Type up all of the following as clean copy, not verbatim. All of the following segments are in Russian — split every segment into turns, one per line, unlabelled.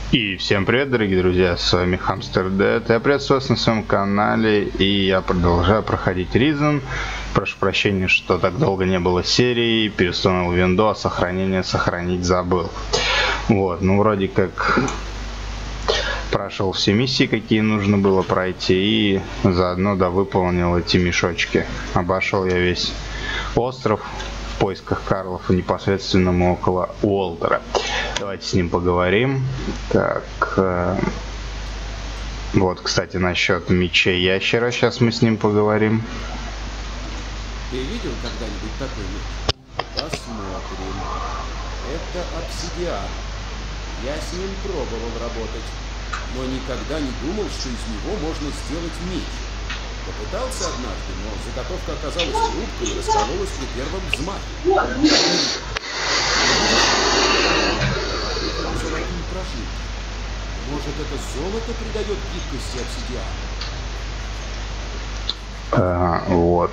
И всем привет, дорогие друзья, с вами Hamster Dead. Я приветствую вас на своем канале, и я продолжаю проходить Risen. Прошу прощения, что так долго не было серии, переустановил винду, а сохранение сохранить забыл. Вот, ну вроде как прошел все миссии, какие нужно было пройти, и заодно выполнил эти мешочки. Обошел я весь остров в поисках Карлов и непосредственно около Уолтера. Давайте с ним поговорим. Так, вот, кстати, насчет мечей ящера, сейчас мы с ним поговорим.
Ты видел когда-нибудь такой меч? Посмотрим. Это обсидиан. Я с ним пробовал работать, но никогда не думал, что из него можно сделать меч. Попытался однажды, но заготовка оказалась хрупкой и раскололась при первом взмахе. Золотые прожилки. Может, это золото придает гибкости обсидиану?
Вот.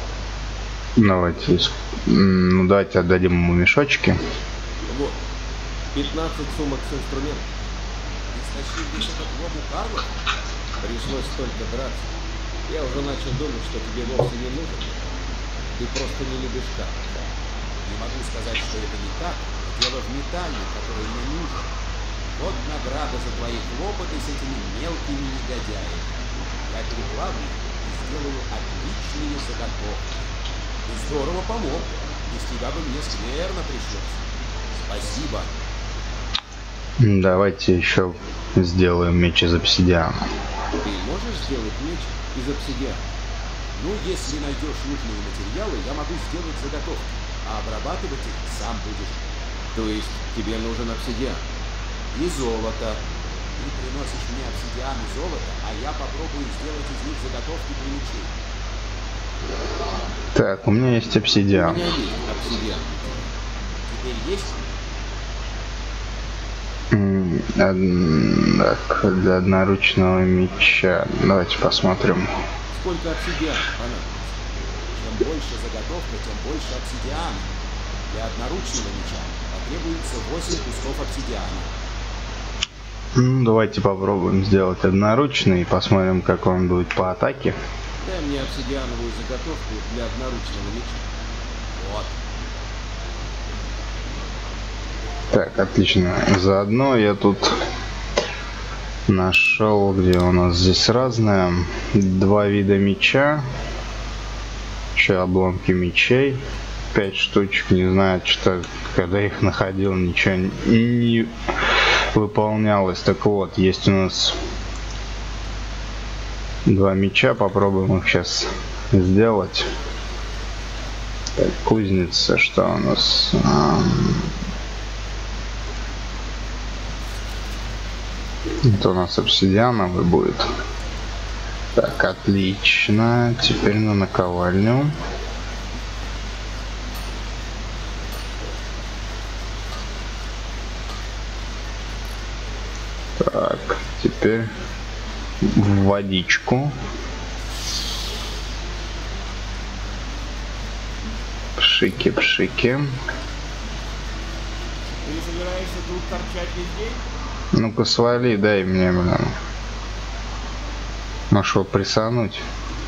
Давайте отдадим ему мешочки.
Вот. 15 сумок с инструментом. Ты стащил весь этот лобу Карла? Пришлось столько драться. Я уже начал думать, что тебе вовсе не нужен. Ты просто не любишь Карла. Не могу сказать, что это не так, но дело в металле, который мне нужен. Вот награда за твои хлопоты с этими мелкими негодяями. Я переплавлю и сделаю отличные заготовки. Ты здорово помог. Без тебя бы мне скверно пришлось. Спасибо.
Давайте еще сделаем меч из обсидиана.
Ты можешь сделать меч из обсидиана? Ну, если найдешь нужные материалы, я могу сделать заготовки, а обрабатывать их сам будешь. То есть тебе нужен обсидиан и золото. Ты приносишь мне обсидиан и золото, а я попробую сделать из них заготовки для мечей.
Так, у меня есть обсидиан.
У меня есть обсидиан. Теперь есть?
Так, для одноручного меча. Давайте посмотрим.
Сколько обсидиана понадобится? Чем больше заготовка, тем больше обсидиана. Для одноручного меча потребуется 8 кусков обсидиана.
Давайте попробуем сделать одноручный и посмотрим, как он будет по атаке.
Дай мне обсидиановую заготовку для одноручного меча. Вот.
Так, отлично. Заодно я тут нашел, где у нас здесь разное. 2 вида меча. Еще обломки мечей. 5 штучек. Не знаю, что когда их находил, ничего не выполнялось. Так вот, есть у нас 2 меча. Попробуем их сейчас сделать. Так, кузница, что у нас? Это у нас обсидиановый будет. Так, отлично. Теперь на наковальню. Так, теперь в водичку. Пшики-пшики.
Ты собираешься тут торчать весь день?
Ну-ка свали, дай мне, блин. Нашел присануть.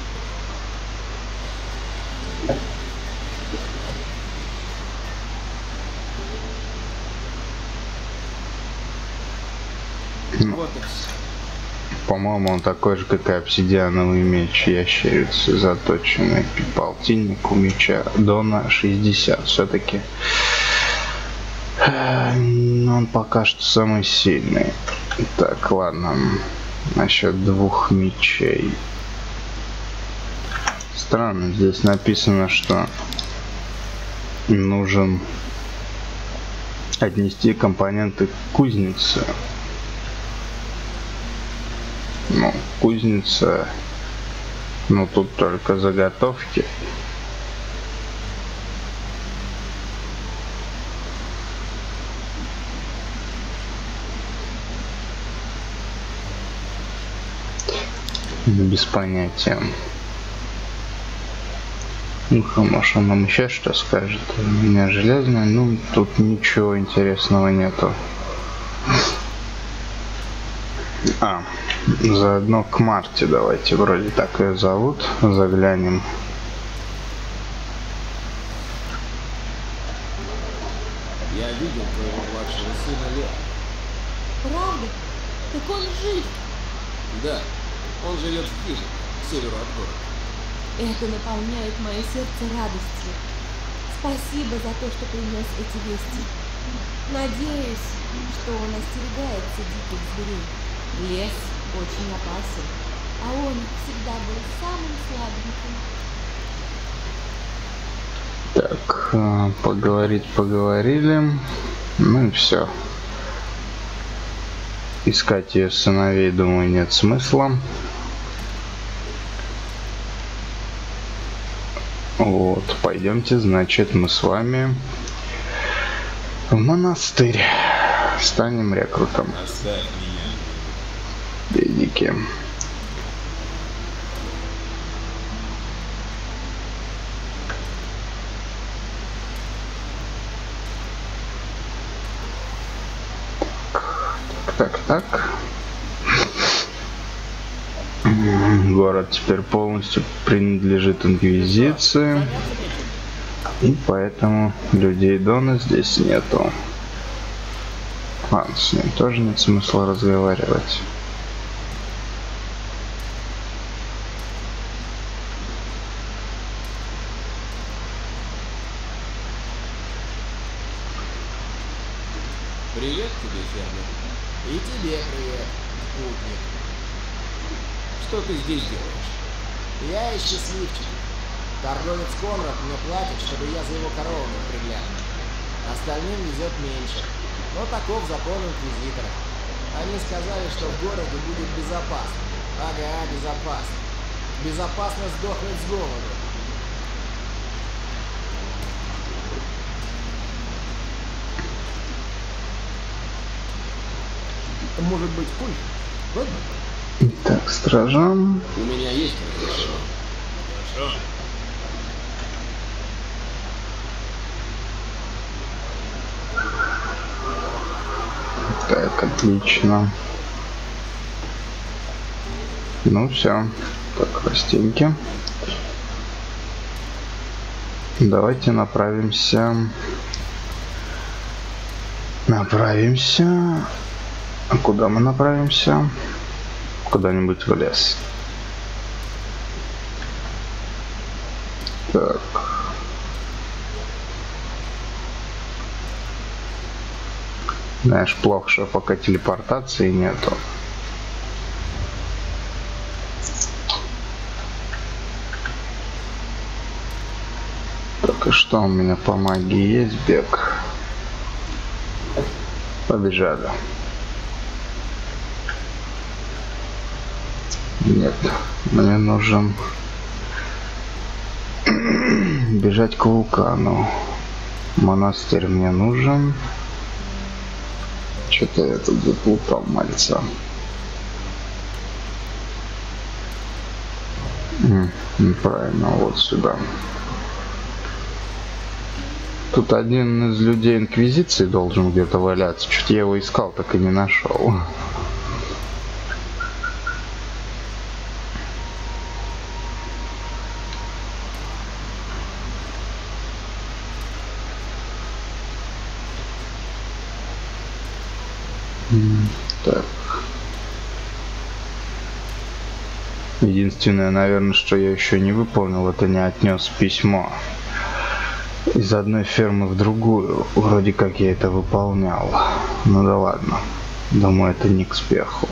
Вот и все.
По-моему, он такой же, как и обсидиановый меч ящерицы, заточенный полтинник у меча Дона 60. Все-таки он пока что самый сильный. Так, ладно. Насчет 2 мечей. Странно, здесь написано, что нужен отнести компоненты к кузнице. Ну, кузница. Ну, тут только заготовки. Без понятия. Ну, может, он нам еще что скажет. У меня железное, ну, тут ничего интересного нету. Заодно к Марте давайте, вроде так ее зовут, заглянем.
Я видел твоего младшего сына Лео.
Правда? Так он жив.
Да, он живет в хижине, к северу от города.
Это наполняет мое сердце радостью. Спасибо за то, что принес эти вести. Надеюсь, что он остерегается диких зверей. Лес очень опасен, а он всегда был самым слабеньким.
Так, поговорили. Ну и все. Искать ее сыновей, думаю, нет смысла. Вот, пойдемте, значит, мы с вами в монастырь. Станем рекрутом.
Оставь меня.
Бедники. Так. Город теперь полностью принадлежит Инквизиции. И поэтому людей Дона здесь нету. Ладно, с ним тоже нет смысла разговаривать.
Привет тебе, фермер. И тебе привет, путник. Что ты здесь делаешь?
Я из счастливчиков. Торговец Конрад мне платит, чтобы я за его коровами приглядывал. Остальным везет меньше. Но таков закон инквизитора. Они сказали, что в городе будет безопасно. Ага, безопасно. Безопасно сдохнуть с голоду.
Может быть, позже? Ладно?
Так, стражам.
У меня есть разрешение.
Хорошо.
Так, отлично. Ну все. Так, растеньки. Давайте направимся. А куда мы направимся? Куда-нибудь в лес. Так. Знаешь, плохо, что пока телепортации нету. Так, и что у меня по магии есть? Бег. Побежали. Нет, мне нужен бежать к вулкану. Монастырь мне нужен. Что-то я тут заплутал мальца. Правильно, вот сюда. Тут один из людей Инквизиции должен где-то валяться. Что-то я его искал, так и не нашел. Так. Единственное, наверное, что я еще не выполнил, это не отнес письмо из одной фермы в другую. Вроде как я это выполнял. Ну да ладно. Думаю, это не к спеху.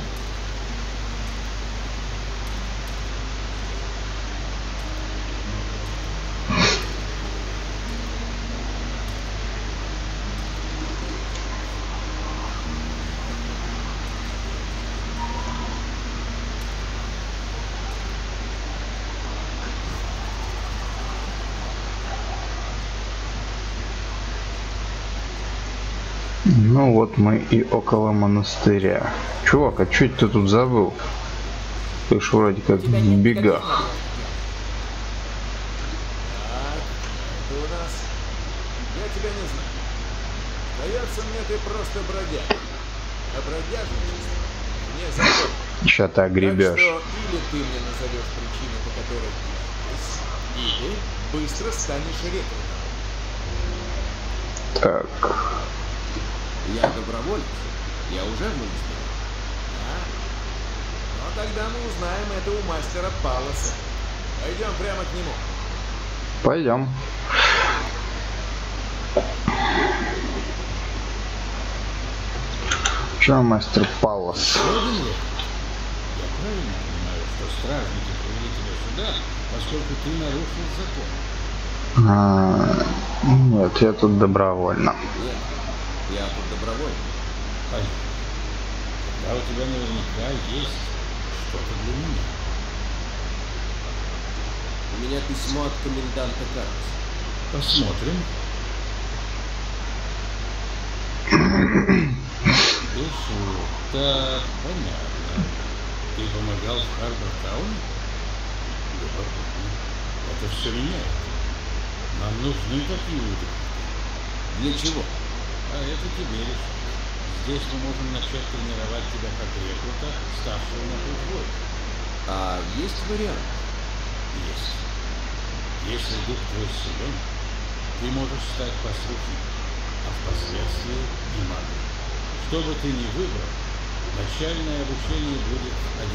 Ну вот мы и около монастыря. Чувак, а что ты тут забыл? Ты ж вроде как в бегах.
Так, это у нас... Я тебя не знаю. Сдается мне, ты просто бродяга. А бродяжничество
мне закон.
Еще ты
Так
огребешь.
что или ты мне назовешь причину, по которой ты здесь, или быстро станешь рекрутом.
Так.
Я доброволец. Я уже в монастыре. А? Но тогда мы узнаем это у мастера Палласа. Пойдем прямо к нему.
Пойдем. Что, мастер Паллас?
Один ли? Я правильно понимаю, что стражники привели тебя сюда, поскольку ты нарушил закон?
Нет, я тут добровольно.
Нет, я тут добровольно.
Понятно. Тогда у тебя наверняка есть что-то для меня.
У меня письмо от коменданта Карлоса.
Посмотрим. Хорошо. Так, понятно. Ты помогал в Харбор-тауне? Любопытно. Это все меняет. Нам нужны такие люди.
Для чего?
А это тебе решать. Здесь мы можем начать тренировать тебя как рекрута, ставшего на путь воина.
А есть вариант?
Есть. Если дух твой силен, ты можешь стать послушником, а впоследствии и магом. Что бы ты ни выбрал, начальное обучение будет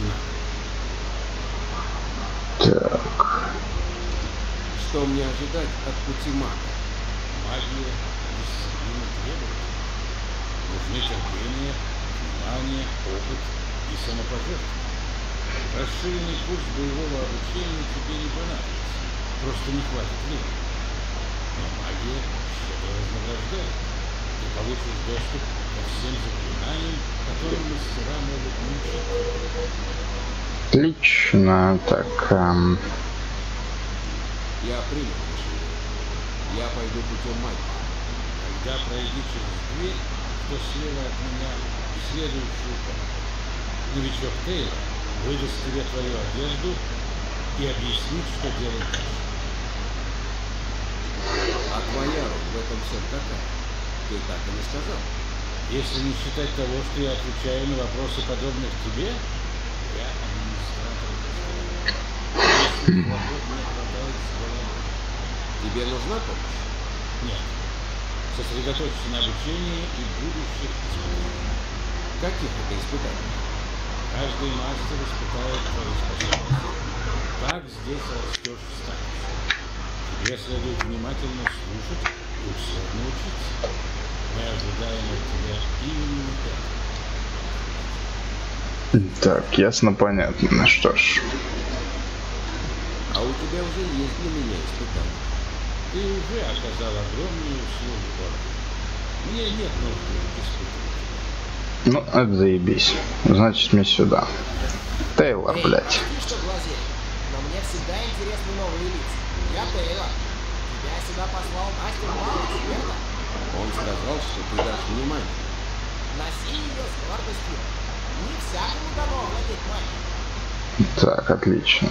одинаково.
Так.
Что мне ожидать от пути мага?
Магия, дисциплина требует. Нужны терпение, внимание, опыт и самопожертвование. Расширенный курс боевого обучения тебе не понадобится. Просто не хватит времени. Но магия щедро вознаграждает. Ты получишь доступ ко всем заклинаниям, которым мастера могут научить.
Отлично. Так.
Я принял решение. Я пойду путем магии.
Когда пройди через дверь, что слева от меня, в следующую комнату. Новичок Тейлор выдаст тебе твою одежду и объяснит, что делать дальше.
А твоя роль в этом всем какая? Ты так и не сказал.
Если не считать того, что я отвечаю на вопросы, подобных тебе, я администратор. Если хлопот не хватает с головой.
Тебе нужна помощь?
Нет. Сосредоточься на обучении и будущих испытаниях.
Каких это испытаний?
Каждый мастер испытает твои способности. Так здесь растешь в статусе. Тебе следует внимательно слушать и усердно учиться. Мы ожидаем от тебя именно это.
Так, ясно, понятно. Ну что ж.
А у тебя уже есть для меня испытания.
Ты уже оказал огромные услуги ордену. Мне нет нужды испытывать тебя.
Ну, это заебись. Значит, мне сюда. Тейлор, блядь.
Прости, что глазею, но мне всегда интересны новые лица. Я Тейлор. Тебя сюда послал мастер Паллас, верно?
Он сказал, что ты дашь внимание.
Носи ее с гордостью. Не всякому дано владеть магией.
Так, отлично.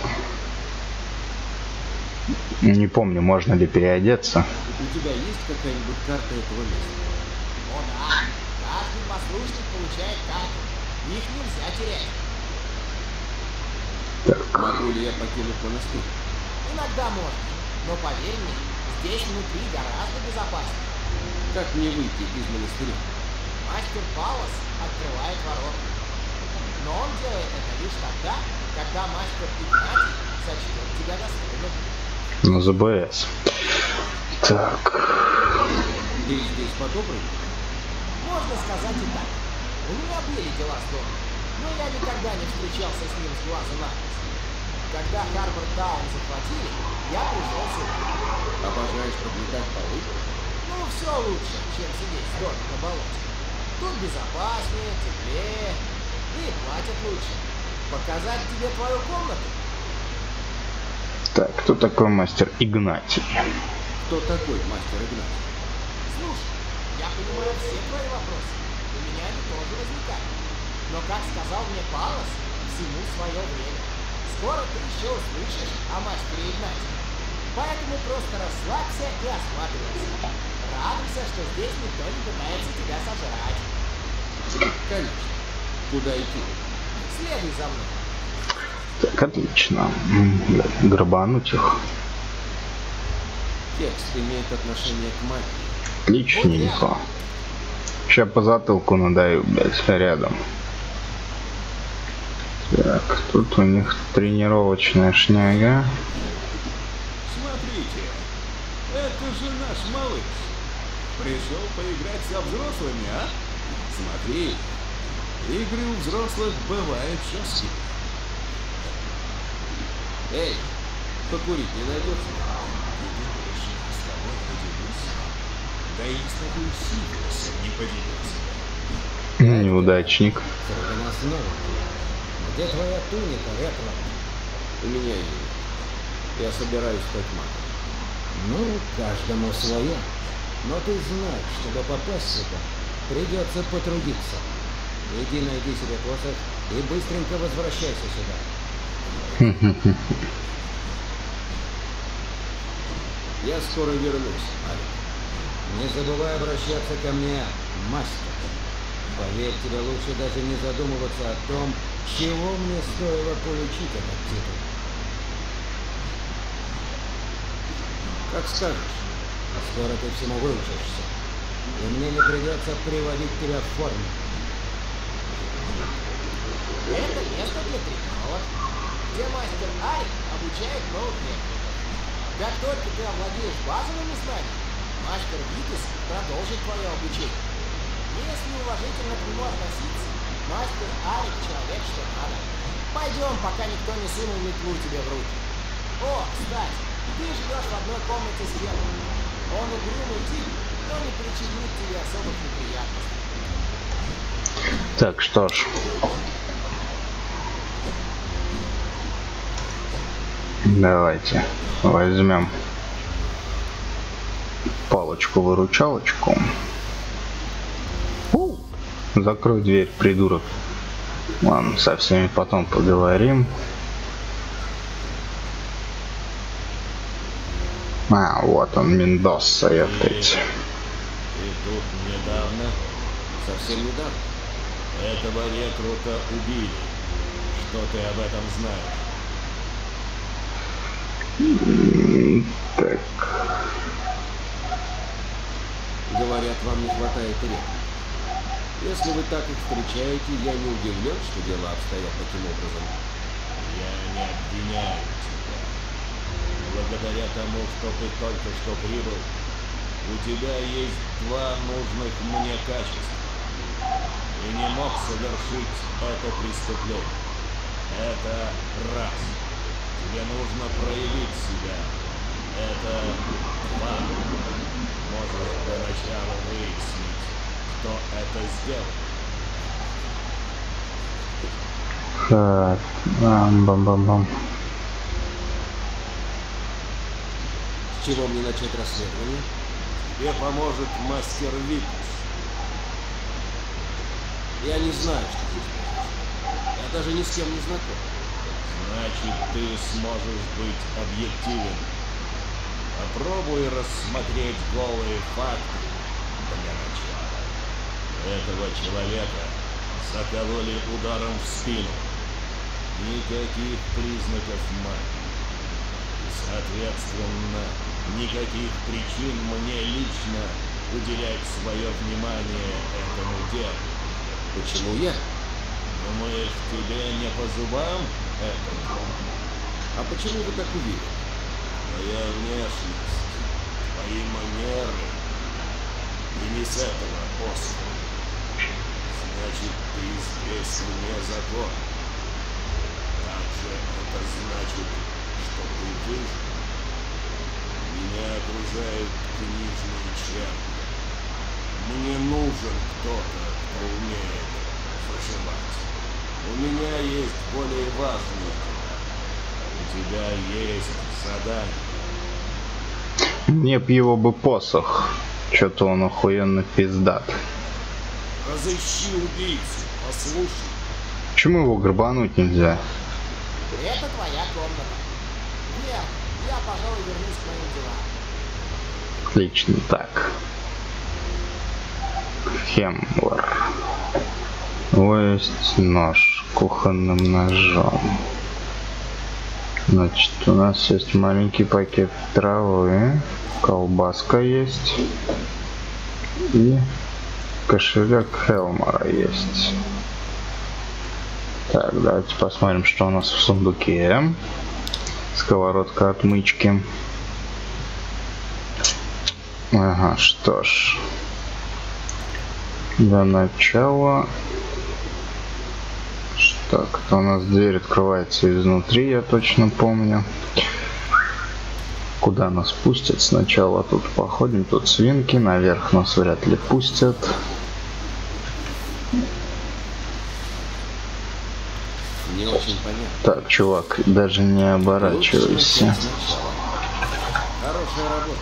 Не помню, можно ли переодеться.
У тебя есть какая-нибудь карта этого места?
О да, каждый послушник получает карту. Их нельзя терять.
Так,
Могу ли я покинуть монастырь?
Иногда можно, но поверь мне, здесь внутри гораздо безопаснее.
Как мне выйти из монастыря?
Мастер Паллас открывает ворота. Но он делает это лишь тогда, когда мастер Игнатий сочтет тебя достойным.
на ЗБС. Так.
Ты здесь по-доброму?
Можно сказать и так. У меня были дела с домом, но я никогда не встречался с ним с глазу на глаз. Когда Харбор-таун захватили, я пришел сюда.
Обожаешь подметать полы?
Ну, все лучше, чем сидеть в доме на болоте. Тут безопаснее, теплее, да и платят лучше. Показать тебе твою комнату?
Так, кто такой мастер Игнатий?
Кто такой мастер Игнатий?
Слушай, я понимаю все твои вопросы. У меня они тоже возникают. Но, как сказал мне Паллас, всему свое время. Скоро ты еще услышишь о мастере Игнатии. Поэтому просто расслабься и осматривайся. Радуйся, что здесь никто не пытается тебя сожрать.
Конечно. Куда идти?
Следуй за мной.
Так, отлично. Грабануть их.
Текст имеет отношение к магии.
Отличненько. Сейчас по затылку надаю, блядь, рядом. Так, тут у них тренировочная шняга.
Смотрите, это же наш малыш. Пришел поиграть со взрослыми, а? Смотри, игры у взрослых бывают жесткие.
Эй, покурить не найдется?
Ты думаешь, я с тобой поделюсь? Да и с тобой Сириусом не поделился.
Неудачник.
Среди нас новенький. Где твоя туника, Ретро?
У меня ее. Я собираюсь стать магом.
Ну, каждому свое. Но ты знаешь, чтобы попасть сюда, придется потрудиться. Иди найди себе посох и быстренько возвращайся сюда.
Я скоро вернусь, Алик.
Не забывай обращаться ко мне, мастер. Поверь, тебе лучше даже не задумываться о том, чего мне стоило получить этот титул.
Как скажешь.
Скоро ты всему выучишься, и мне не придется приводить тебя в форму. Это место для тренировок, где мастер Арик обучает новых техников. Как только ты овладеешь базовыми знаниями, мастер Витис продолжит твое обучение. Если уважительно к нему относиться, мастер Арик человек что надо. Пойдем, пока никто не сунул метлу тебе в руки. О, кстати, ты живешь в одной комнате с Германом. Он угрюмый тип, но не причинит тебе особых неприятностей.
Так, что ж. Давайте возьмем палочку-выручалочку. Закрой дверь, придурок. Ладно, со всеми потом поговорим. А, вот он, Мендоса, опять.
Ты тут недавно? Совсем недавно.
Этого рекрута убили. Что ты об этом знаешь?
Так.
Говорят, вам не хватает рекрута. Если вы так их встречаете, я не удивлен, что дела обстоят таким образом.
Я не обвиняю тебя. Благодаря тому, что ты только что прибыл, у тебя есть два нужных мне качества. Ты не мог совершить это преступление. Это раз. Тебе нужно проявить себя. Это два. Можешь до начала выяснить, кто это сделал.
Так, бам-бам-бам.
С чего мне начать расследование?
Тебе поможет мастер Витус.
Я не знаю, что здесь произошло. Я даже ни с кем не знаком.
Значит, ты сможешь быть объективен. Попробуй рассмотреть голые факты для начала. Этого человека закололи ударом в спину. Никаких признаков магии. И, соответственно, никаких причин мне лично уделять свое внимание этому делу.
Почему я?
Думаешь, тебе не по зубам это дело?
А почему вы так уверены?
Твоя внешность, твои манеры, и не с этого острова. Значит, ты здесь вне закона. Также это значит, что ты выжил. Меня окружают книжные черви. Мне нужен кто-то, кто умеет выживать. У меня есть более важные дела. У тебя есть задание.
Мне б его бы посох. Что-то он охуенно пиздат.
Разыщи убийцу, послушай.
Почему его грабануть нельзя?
Это твоя комната. Верно, я, пожалуй, вернусь к моим делам.
Отлично, так. Хемлер. Есть нож. кухонным ножом. Значит, у нас есть маленький пакет травы, колбаска есть и кошелек Хелмора есть. Так, давайте посмотрим, что у нас в сундуке. Сковородка отмычки. Ага, что ж. Для начала... Так, у нас дверь открывается изнутри, я точно помню. Куда нас пустят? Сначала тут походим, тут свинки, наверх нас вряд ли пустят.
Не очень понятно.
Так, чувак, даже не оборачивайся.
Хорошая работа.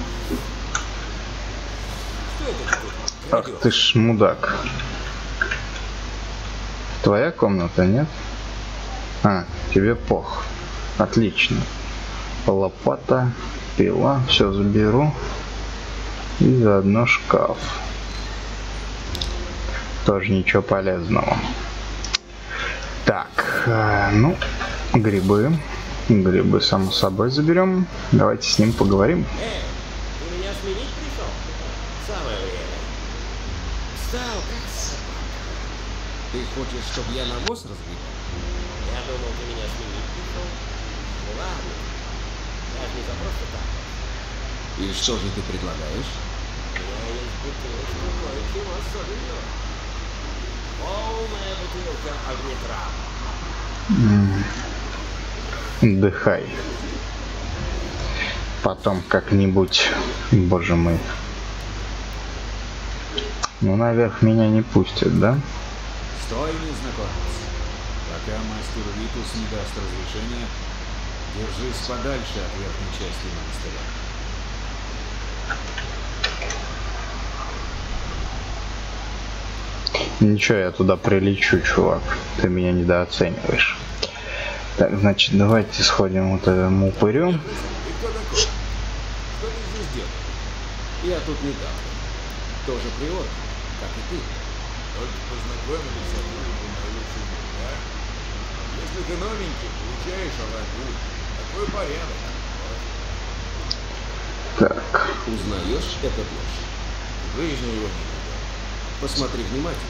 Что это тут?
Ах ты ж мудак. Твоя комната, нет? А, тебе пох. Отлично. Лопата, пила, все заберу. И заодно шкаф. Тоже ничего полезного. Так, ну, грибы. Грибы, само собой, заберем. Давайте с ним поговорим.
Ты меня сменить пришел? Самое время. Встал, как собака. Ты хочешь, чтобы я навоз разгребал? Я думал, ты меня сменить пришел. Ну ладно. Я же не за просто так. И что же ты предлагаешь? У меня есть бутылочка кое-чего особенного. Полная бутылка огнетрава.
Дыхай. Потом как-нибудь, боже мой. Ну, наверх меня не пустят, да?
Стой, незнакомец. Пока мастер Витус не даст разрешения, держись подальше от верхней части монастыря.
Ничего, я туда прилечу, чувак. Ты меня недооцениваешь. Так, значит, давайте сходим вот этому упырю.
Ты кто такой? Что ты здесь делаешь? Я тут недавно. Тоже приор, как и ты.
Только познакомились, а ты мой лучший друг, да? Если ты новенький, получаешь алагу. Такой порядок.
Так.
Узнаешь этот нож?
В жизни его не видел.
Посмотри внимательно.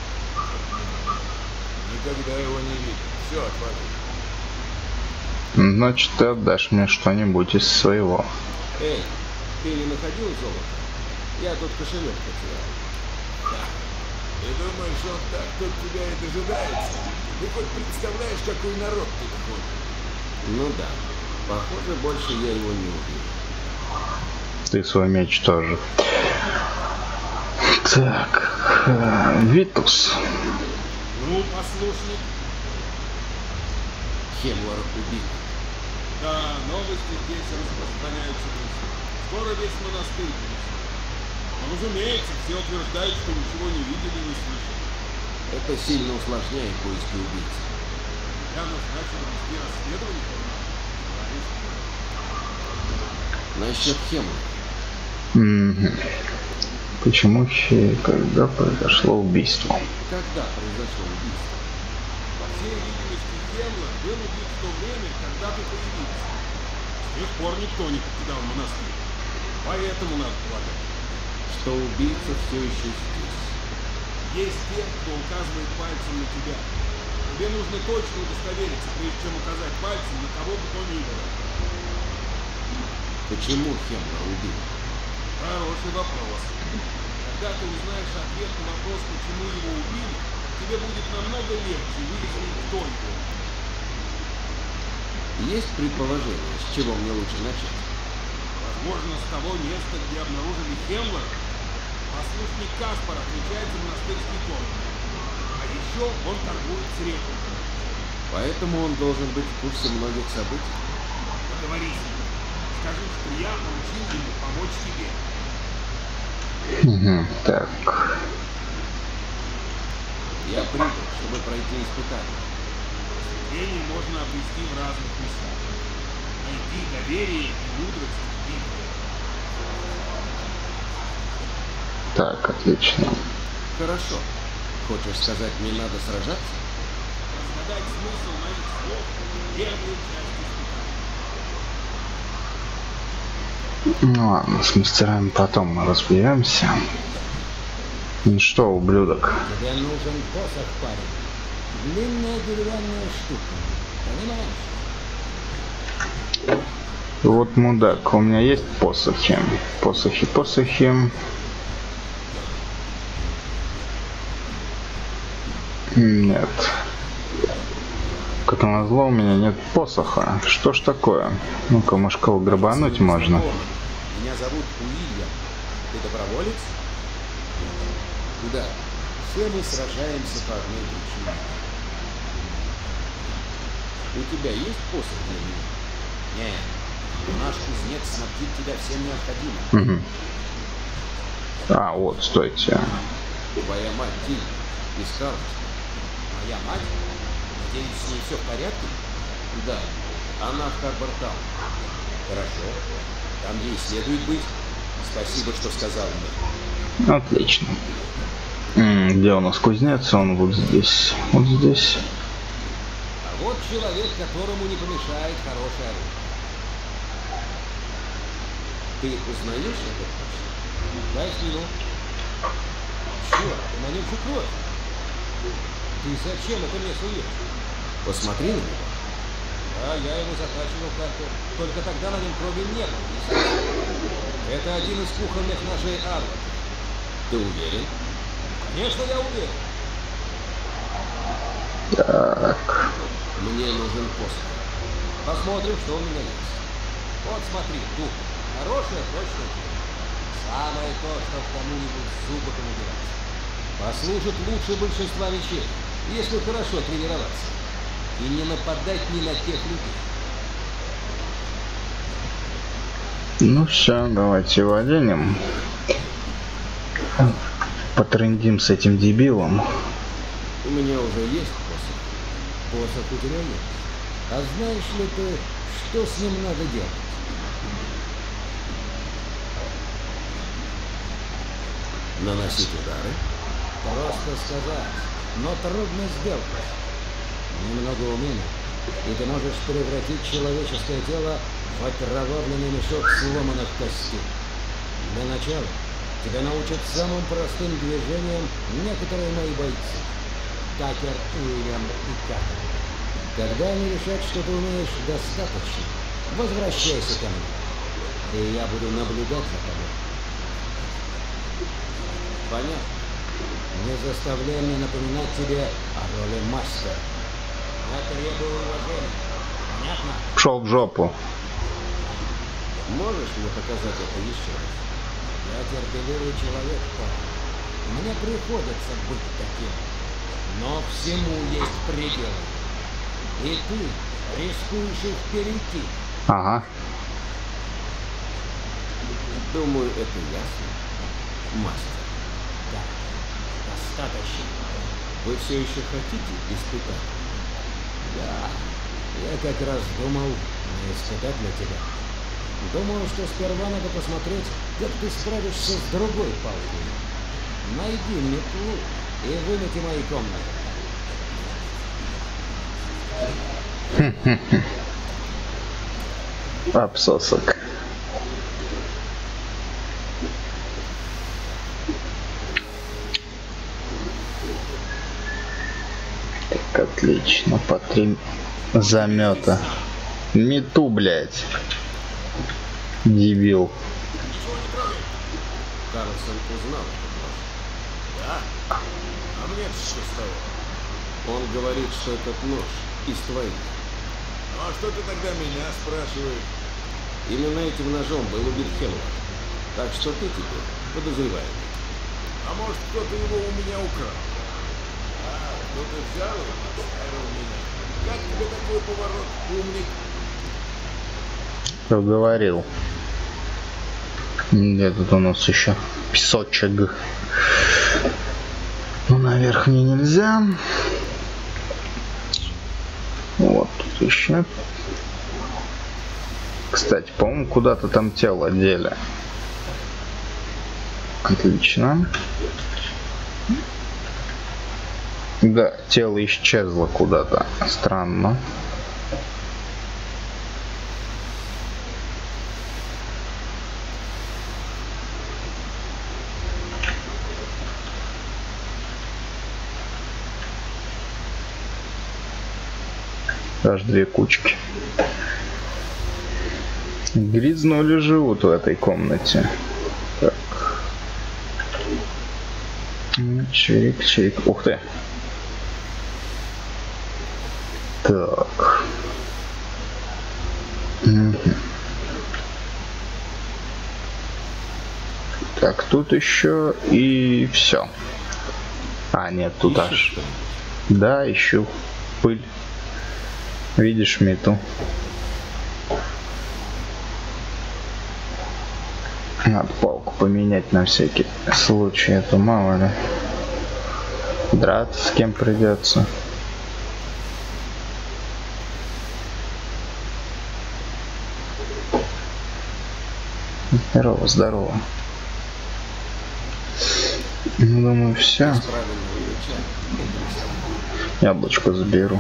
Никогда его не видел. Все, отвали.
Значит, ты отдашь мне что-нибудь из своего.
Эй, ты не находил золото? Я тут кошелек потерял.
Ты думаешь, он так тут тебя и дожидается? Ты хоть представляешь, какой народ тут ходит?
Ну да. Похоже, больше я его не увижу.
Ты свой меч тоже. Так, Витус.
Ну, послушник.
Хемлор убит.
Да, новости здесь распространяются быстро. Скоро весь монастырь принесет. Но, разумеется, все утверждают, что ничего не видели, не слышали.
Это сильно усложняет поиски убийцы.
Я назначил вести расследование.
Насчет Хемлора.
Почему и когда произошло убийство?
Когда произошло убийство?
По всей видимости, Хемлор был убит в то время, когда ты появился. С тех пор никто не покидал монастырь. Поэтому надо полагать,
Что убийца все еще здесь.
есть те, кто указывает пальцем на тебя. Тебе нужно точно удостовериться, прежде чем указать пальцем на кого бы то ни было.
Почему Хемлора убили?
Хороший вопрос. Когда ты узнаешь ответ на вопрос, почему его убили, тебе будет намного легче выяснить, кто его.
Есть предположение, с чего мне лучше начать?
Возможно, с того места, где обнаружили Хемлора, послушник Каспар отвечает за монастырский торг. А еще он торгует с рекрутами.
Поэтому он должен быть в курсе многих событий.
Поговори с ним. Скажи, что я поручил ему помочь тебе.
Так.
Я прибыл, чтобы пройти испытание.
Просветление можно обрести в разных местах. Найти доверие и мудрость в битве.
Так, отлично.
Хорошо. Хочешь сказать, мне надо сражаться? понять смысл моих слов первую часть испытания.
Ну ладно, с мастерами потом мы разберемся. Ну что, ублюдок?
Тебе нужен посох, парень. Длинная деревянная штука. Понимаешь?
Вот мудак, у меня есть посохи. Посохи. Нет. Как назло, у меня нет посоха. Что ж такое? Ну-ка, может, кого грабануть можно?
Меня зовут Уильям. Ты доброволец? Да. Все мы сражаемся по одной причине. У тебя есть посох для меня? Нет. Наш кузнец снабдит тебя всем необходимым.
А, вот, стойте.
Твоя мать Тиль искала тебя. Моя мать? Надеюсь, с ней все в порядке? Да. Она в Харбортаун. Хорошо. Там ей следует быть. Спасибо, что сказал мне.
Отлично. Где у нас кузнец? Он вот здесь. Вот здесь.
А вот человек, которому не помешает хорошее оружие. Ты узнаешь этот нож? Дай спину. Черт, ты на нем же кровь. Ты зачем это мне суешь? Посмотри на него. Да, я его закачивал как-то. Только тогда на нем крови не было. Это один из кухонных ножей Арлота. Ты уверен? Конечно, я уверен.
Так.
Мне нужен посох. Посмотрим, что у меня есть. Вот смотри, тут. Хорошее, прочное тело. Самое то, что к кому-нибудь зубы понабирать. Послужит лучше большинства мечей, если хорошо тренироваться. И не нападать ни на тех людей.
Ну все, давайте его оденем. Потрындим с этим дебилом.
У меня уже есть посох. Посох у тебя есть. А знаешь ли ты, что с ним надо делать? Наносить удары? Просто сказать, но трудно сделать. Немного умения, и ты можешь превратить человеческое тело в окровавленный мешок сломанных костей. Для начала тебя научат самым простым движениям некоторые мои бойцы. Такер, Уильям и Катер. Когда они решат, что ты умеешь достаточно, возвращайся ко мне, и я буду наблюдать за тобой. Понятно. Не заставляй меня напоминать тебе о роли мастера. Я требую уважения. Понятно?
Пшел в жопу.
Можешь мне показать это еще раз? Я терпеливый человек, парень. Мне приходится быть таким. Но всему есть пределы. И ты рискуешь их перейти.
Ага.
Думаю, это ясно. Мастер. Да, достаточно. Вы все еще хотите испытать? Да. Я как раз думал испытать для тебя. Думаю, что сперва надо посмотреть, как ты справишься с другой палкой. Найди метлу и вымети мои комнаты.
Обсосок. Так, отлично. По 3 замета. Мету, блядь. Дебил.
Карлсон узнал этот нож.
Да? А мне-то что с того?
Он говорит, что этот нож из твоих.
Ну а что ты тогда меня спрашиваешь?
Именно этим ножом был убит Хеллоуин. Так что ты теперь подозреваемый.
А может, кто-то его у меня украл? А, кто-то взял и подставил меня. Как тебе такой поворот, умник?
Что говорил? Где тут у нас еще песочек? Ну, наверх мне нельзя. Вот тут еще. Кстати, по-моему, куда-то там тело дели. Отлично. Да, тело исчезло куда-то. Странно. Аж две кучки. Грязнули живут в этой комнате. Так. Чирик, чирик. Ух ты. Так. Угу. Так, тут еще и все. А, нет, тут аж. Да, ищу пыль. Видишь мету? Надо палку поменять на всякий случай, а то мало ли. Драться с кем придется. Здорово, здорово. Ну, думаю, все. Яблочко заберу.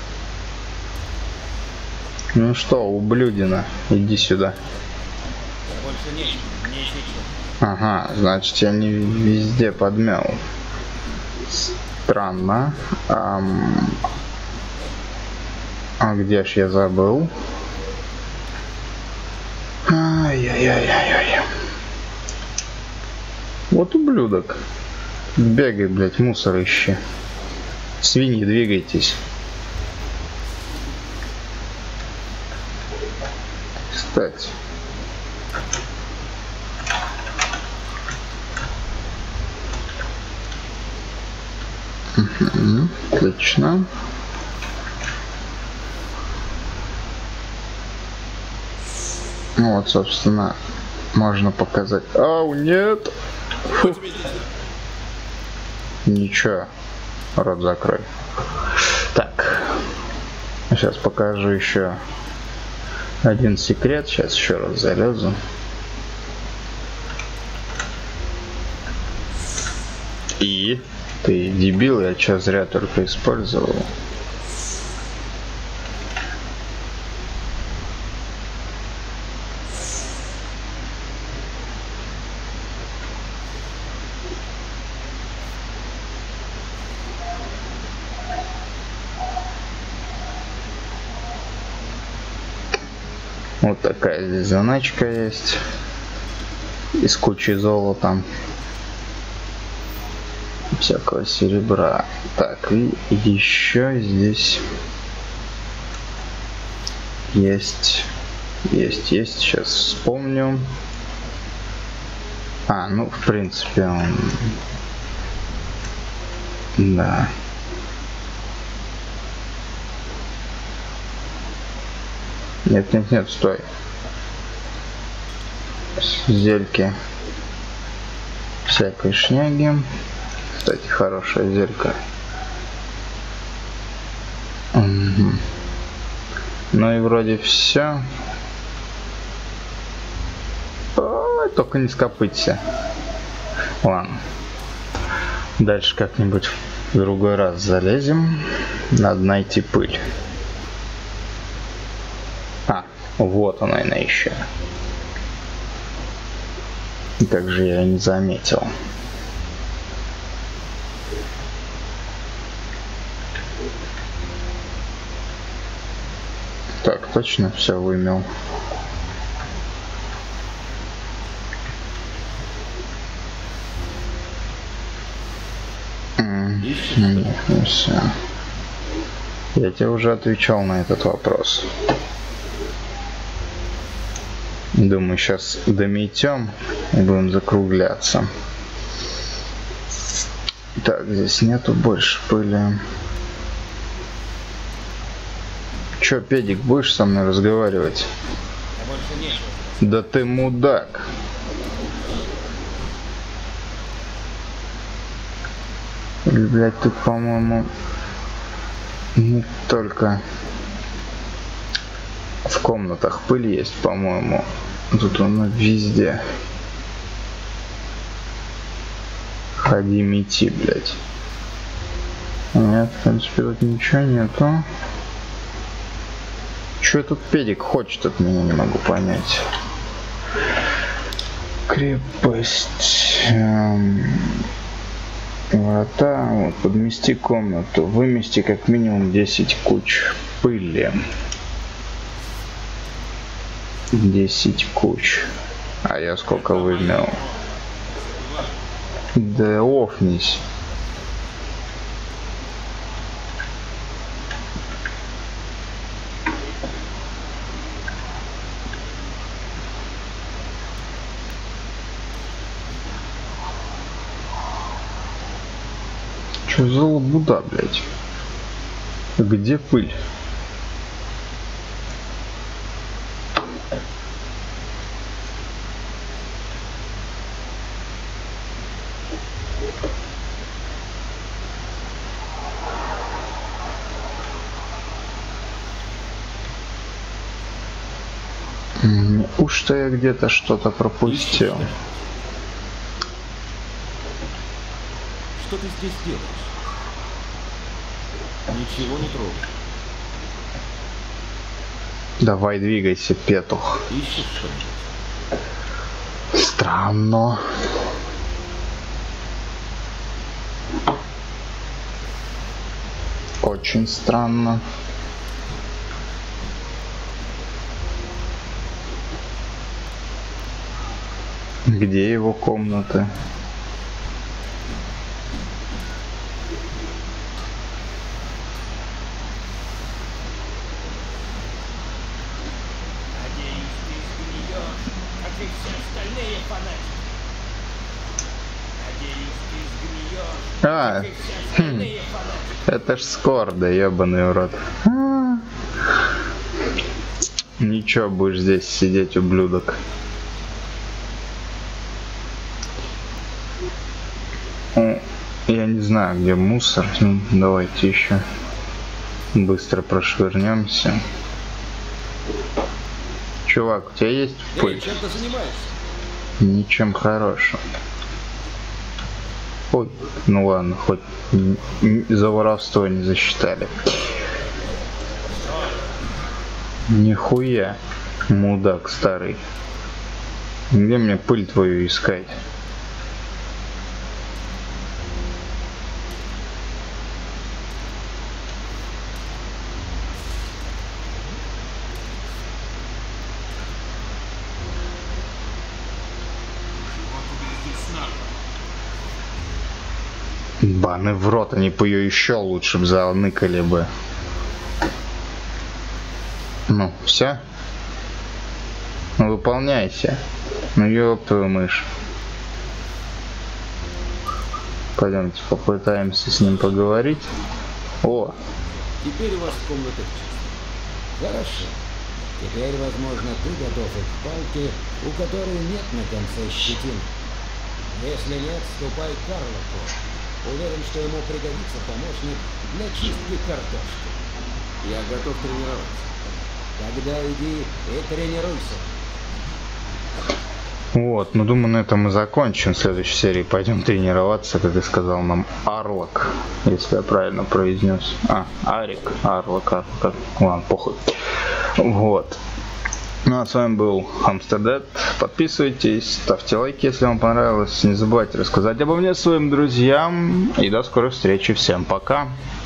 Ну что, ублюдина, иди сюда.
Больше нет, мне сейчас.
Ага, значит я не везде подмял. Странно. А где ж я забыл? Ай-яй-яй-яй-яй. Вот ублюдок. Бегай, блять, мусор ищи. Свиньи, двигайтесь. Кстати. Угу, отлично. Ну вот, собственно, можно показать. Ау, нет! Фу. Ничего, рот закрой. Так, сейчас покажу еще один секрет. Сейчас еще раз залезу. И ты дебил, я что зря только использовал. Вот такая здесь заначка есть. Из кучи золота. Всякого серебра. Так, и еще здесь есть. Сейчас вспомню. А, ну, в принципе, он... Да. Нет, стой. Зельки всякой шняги. Кстати, хорошее зелька. Угу. Ну и вроде все. Ой, только не скопыться. Ладно. Дальше как-нибудь в другой раз залезем. Надо найти пыль. А, вот она и еще. Как же я не заметил. Так, точно все вымел. Нет, не все. Я тебе уже отвечал на этот вопрос. Думаю, сейчас дометем и будем закругляться. Так, здесь нету больше пыли. Чё, педик, будешь со мной разговаривать? Да ты мудак. Блять, тут, по-моему, не только в комнатах пыль есть, по-моему. Тут она везде. Ходи, мети, блять. Нет, в принципе, тут ничего нету. Что этот педик хочет от меня, не могу понять. Крепость. Врата. Вот, подмести комнату. Вымести как минимум 10 куч пыли. 10 куч. А я сколько вымел? Да офнись. Что за лабуда, блядь? Где пыль? Неужто я где-то что-то пропустил?
Что ты здесь делаешь? Ничего не трогай.
Давай двигайся, петух.
Ищешь что-нибудь?
Странно. Очень странно. Где его комната? Это ж Скорда, ебаный урод. Ничего, будешь здесь сидеть, ублюдок. Я не знаю, где мусор. Ну, давайте еще быстро прошвырнемся. Чувак, у тебя есть пыль?
Чем ты занимаешься?
Ничем хорошим. Ой, ну ладно, хоть за воровство не засчитали. Нихуя, мудак старый. Где мне пыль твою искать? Баны в рот, они по ее еще лучше бы заныкали бы. Ну, все? Ну, выполняйся. Ну, ёб твою мышь. Пойдемте попытаемся с ним поговорить. О!
Теперь у вас комната чиста.
Хорошо. Теперь, возможно, ты готов к палке, у которой нет на конце щетин. Если нет, ступай к Карлоку. Уверен, что ему пригодится помощник для чистки картошки.
Я готов тренироваться.
Тогда иди и тренируйся.
Вот, ну думаю, на этом мы закончим. В следующей серии пойдем тренироваться, как и сказал нам Арлок, если я правильно произнес. Арик, Арлок. Ладно, похуй. Вот. Ну а с вами был Hamster Dead. Подписывайтесь, ставьте лайки, если вам понравилось. Не забывайте рассказать обо мне своим друзьям. И до скорой встречи. Всем пока.